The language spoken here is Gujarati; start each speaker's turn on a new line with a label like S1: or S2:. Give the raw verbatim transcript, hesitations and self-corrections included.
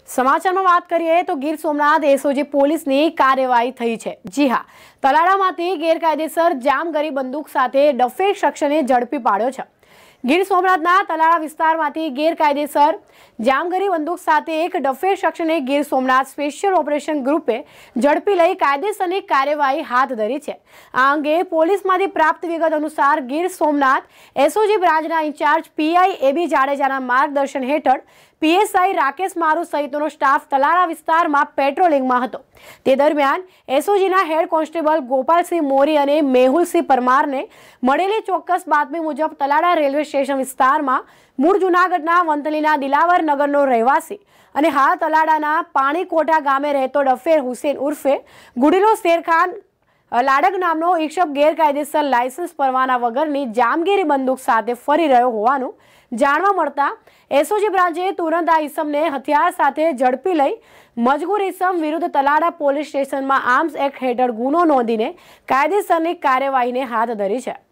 S1: સમાચારમાં વાત કરીએ તો ગીર સોમનાથ એસઓજી પોલીસની કાર્યવાહી થઈ છે। જી હા, તલાડામાંથી ગેરકાયદેસર જામગરી બંદૂક સાથે ડફે શખ્સને ઝડપી પાડ્યો છે। ગીર સોમનાથના તલાડા વિસ્તારમાંથી ગેરકાયદેસર જામગરી બંદૂક સાથે એક ડફે શખ્સને ગીર સોમનાથ સ્પેશિયલ ઓપરેશન ગ્રુપે ઝડપી લઈ કાયદેસરની કાર્યવાહી હાથ ધરી છે। આ અંગે પોલીસમાંથી પ્રાપ્ત વિગત અનુસાર ગીર સોમનાથ એસઓજી બ્રાન્ચના ઇન્ચાર્જ પીઆઈ એબી જાડેજાના માર્ગદર્શન હેઠળ પીએસઆઈ રાકેશ મારુ સહિતનો સ્ટાફ તલાડા વિસ્તારમાં પેટ્રોલિંગમાં હતો। તે દરમિયાન એસઓજીના હેડ કોન્સ્ટેબલ ગોપાલસિંહ મોરી અને મેહુલસિંહ પરમારને મળેલી ચોક્કસ બાતમી મુજબ તલાડા રેલવે સ્ટેશન વિસ્તારમાં મૂળ જૂનાગઢના વંથલીના દિલાવર નગરનો રહેવાસી અને હાલ તલાડાના પાણીકોઠા ગામે રહેતો ડફેર હુસેન ઉર્ફે ગુડીલો શેરખાન લાડક નામનો ઈશબ ગેરકાયદેસર લાયસન્સ પરવાના વગરની જામગીરી બંદૂક સાથે ફરી રહ્યો હોવાનું જાણવા મળતા એસઓજી બ્રાન્ચે તુરંત આ ઈસમને હથિયાર સાથે ઝડપી લઈ મજગૂર ઈસમ વિરુદ્ધ તલાડા પોલીસ સ્ટેશનમાં આર્મ્સ એક્ટ હેઠળ ગુનો નોંધીને કાયદેસરની કાર્યવાહીને હાથ ધરી છે।